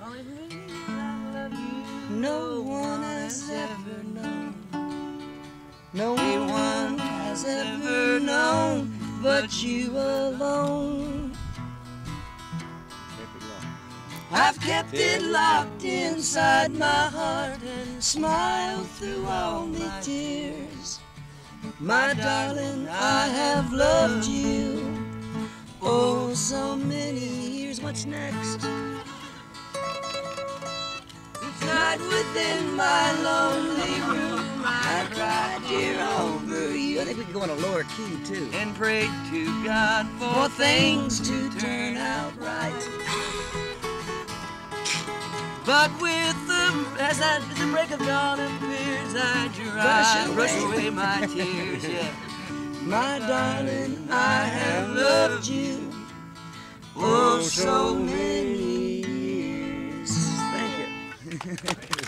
Only me, I love you. No one has ever known. No one has ever known but you alone. I've kept it locked inside my heart and smiled through all the tears. My darling, I have loved you oh so many years. What's next? Each night within my lonely room, I cried here over you. I think we can go in a lower key too. And prayed to God For things to turn out right. But with as the break of dawn appears, I brush away my tears, yeah. My darling, I have loved you oh so many years. Thank you.